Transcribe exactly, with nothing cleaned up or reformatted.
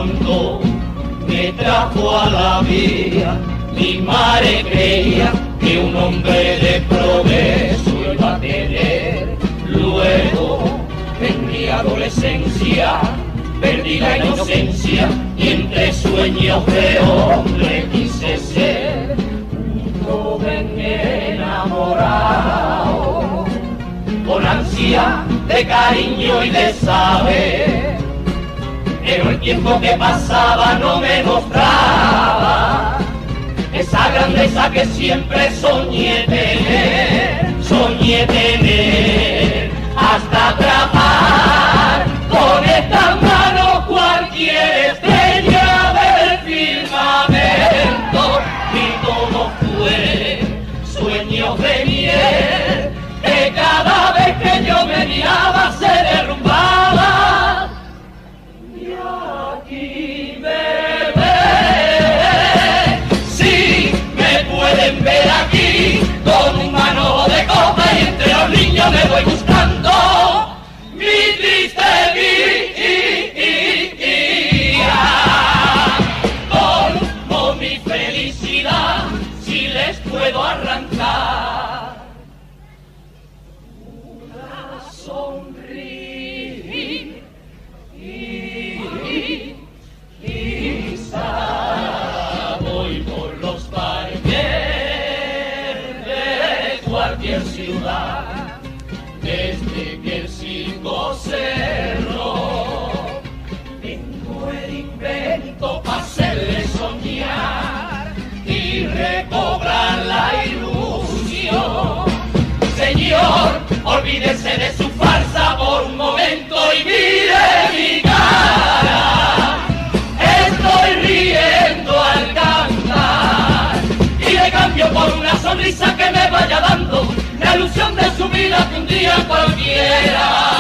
cuando me trajo a la vida, mi madre creía que un hombre de progreso iba a tener. Luego en mi adolescencia perdí la inocencia y entre sueños de hombre quise ser un joven enamorado, con ansia de cariño y de saber, pero el tiempo que pasaba no me mostraba esa grandeza que siempre soñé tener, soñé tener, hasta atrapar con estas manos cualquier estrella del firmamento, y todo fue sueños de miel, que cada vez que yo me miraba se derrumbaba, y aquí me ven, sí, me pueden ver aquí, con un manojo de copa y entre los niños me voy buscando mi triste vida, como mi felicidad, si les puedo arrancar una sonrisa. Voy por los parques de cualquier ciudad, desde que el circo cerró, tengo el invento para hacerle soñar y recobrar la ilusión. Señor, olvídese de su farsa por un momento y mire mi cara. Estoy riendo al cantar y le cambio por una sonrisa que me vaya dando la ilusión de su vida que un día cualquiera